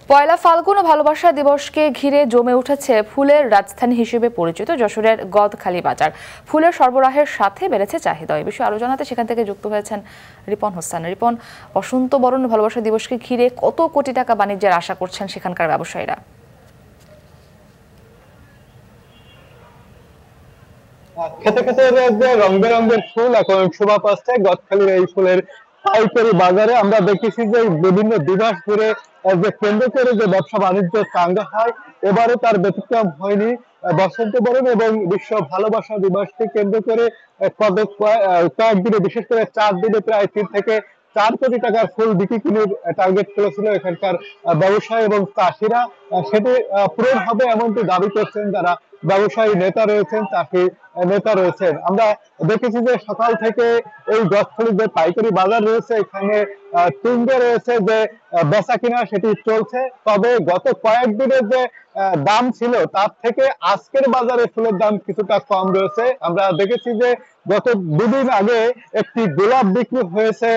পয়লা ফাল্গুন ও ভালোবাসা দিবসকে ঘিরে জমে উঠেছে ফুলের রাজধানী হিসেবে পরিচিত যশোরের গদখালি বাজার। ফুলের সরবরাহের সাথে বেড়েছে চাহিদা। এই বিষয়ে আরো জানাতে সেখান থেকে যুক্ত হয়েছেন রিপন হোসেন। রিপন, বসন্ত বরণ ভালোবাসা দিবসকে ঘিরে কত কোটি টাকা বাণিজ্যের আশা করছেন সেখানকার ব্যবসায়ীরা? খেতে খেতে যে রং বেরঙের ফুল এখন শোভা পাচ্ছে গদখালির এই ফুলের পাইকারি বাজারে। আমরা দেখেছি যে বিভিন্ন দিবস ধরে যে কেন্দ্র করে যে ব্যবসা বাণিজ্য চাঙ্গা হয়, এবারে তার ব্যতিক্রম হয়নি। বসন্ত বরণ এবং বিশ্ব ভালোবাসা দিবসকে কেন্দ্র করে কয়েকদিনে, বিশেষ করে 4 দিনে প্রায় 3 থেকে 4 কোটি টাকার ফুল বিক্রির টার্গেট করেছিল এখানকার ব্যবসায়ী এবং চাষিরা। সেটি পূরণ হবে এমনটি দাবি করছেন যারা ব্যবসায়ী নেতা রয়েছেন, চাষি নেতা রয়েছেন। আমরা দেখেছি যে সকাল থেকে এই গদখালির যে পাইকারি বাজার রয়েছে এখানে তুঙ্গে রয়েছে যে বেচা কিনা সেটি চলছে। তবে গত কয়েকদিনের যে দাম ছিল তার থেকে আজকের বাজারে ফুলের দাম কিছুটা কম রয়েছে। আমরা দেখেছি যে গত 2 দিন আগে একটি গোলাপ বিক্রি হয়েছে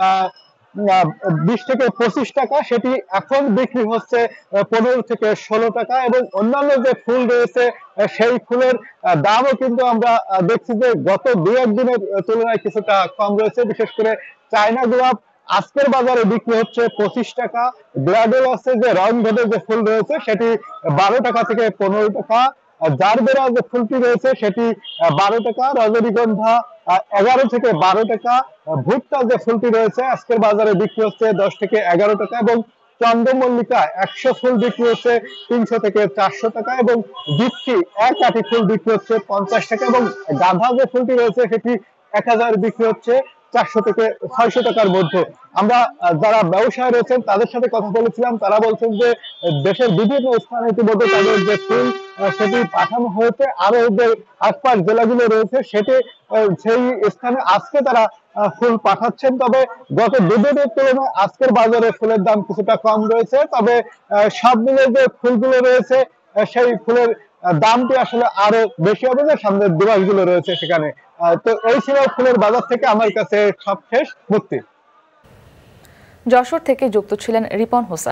20 থেকে 25 টাকা, সেটি এখন বিক্রি হচ্ছে 15 থেকে 16 টাকা। এবং অন্যান্য যে ফুল রয়েছে সেই ফুলের দামও কিন্তু আমরা দেখছি যে গত 2-1 দিনের তুলনায় কিছুটা কম রয়েছে। বিশেষ করে চায়না গোলাপ আজকের বাজারে বিক্রি হচ্ছে 25 টাকা। গ্লাডেল আছে যে রং ভেদে যে ফুল রয়েছে সেটি 12 টাকা থেকে 15 টাকা। জারবেরা যে ফুলটি রয়েছে সেটি 12 টাকা। রজনীগন্ধা 11 থেকে 12 টাকা। ভুট্টা যে ফুলটি রয়েছে আজকের বাজারে বিক্রি হচ্ছে 10 থেকে 11 টাকা। এবং চন্দ্রমল্লিকা 100 ফুল বিক্রি হচ্ছে 300 থেকে 400 টাকা। এবং বৃক্ষি 1 আঁটি ফুল বিক্রি হচ্ছে 50 টাকা। এবং গাঁদা যে ফুলটি রয়েছে সেটি 1000 বিক্রি হচ্ছে 400 থেকে 600 টাকার মধ্যে। আমরা যারা ব্যবসায়ী রয়েছেন তাদের সাথে কথা বলেছিলাম, তারা বলছেন যে দেশের বিভিন্ন স্থানে ইতিমধ্যে তাদের যে ফুল সেটি পাঠানো হয়েছে। আরো যে আশপাশ জেলাগুলো রয়েছে সেটি সেই স্থানে আজকে তারা ফুল পাঠাচ্ছেন। তবে গত 2 দিনের তুলনায় আজকের বাজারে ফুলের দাম কিছুটা কম রয়েছে। তবে সব মিলে যে ফুলগুলো রয়েছে সেই ফুলের দামটি আসলে আরো বেশি হবে যে সামনের দিবসগুলো রয়েছে সেখানে। তো এই ছিল ফুলের বাজার থেকে আমার কাছে সবশেষ মুক্তি। যশোর থেকে যুক্ত ছিলেন রিপন হোসেন।